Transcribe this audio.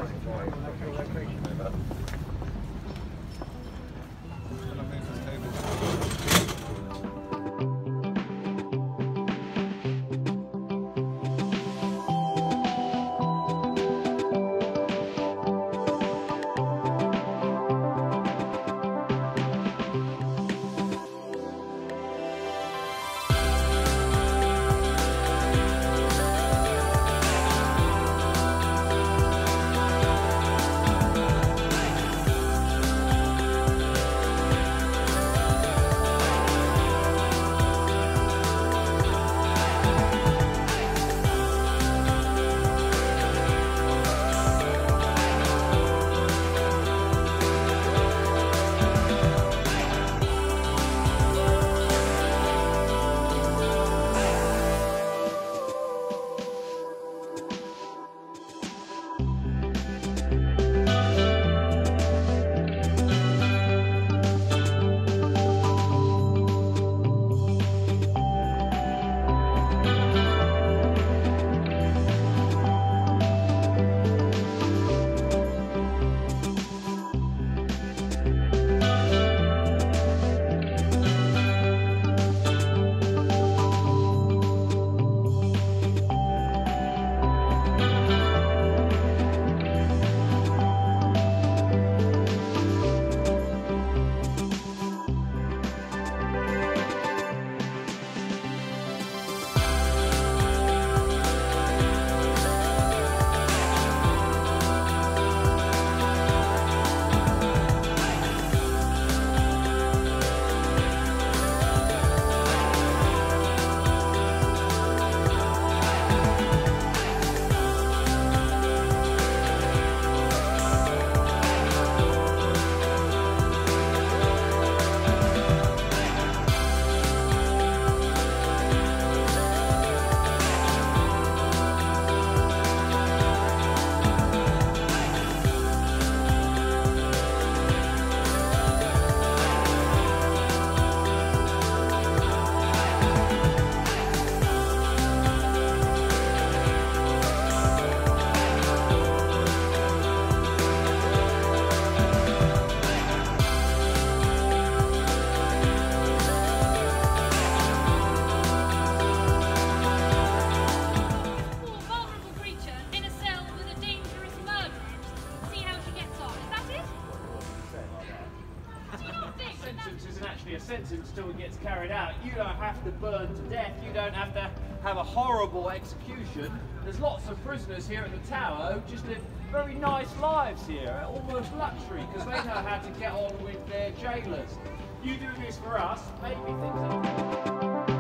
sentence till it gets carried out. You don't have to burn to death, you don't have to have a horrible execution. There's lots of prisoners here at the tower who just live very nice lives here, almost luxury, because they know how to get on with their jailers. You do this for us, maybe things are...